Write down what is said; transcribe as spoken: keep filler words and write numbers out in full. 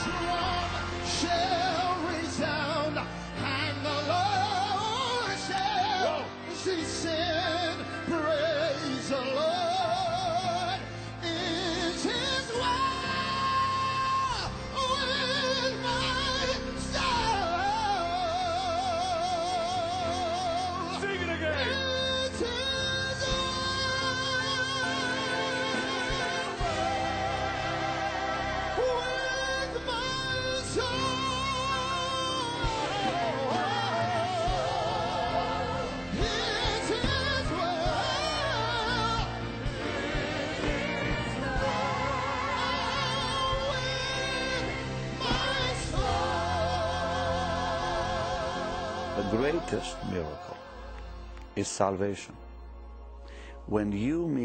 drum shall resound, and the Lord shall descend. Praise the Lord. It's His word with my soul. Sing it again. It's His The greatest miracle is salvation. When you meet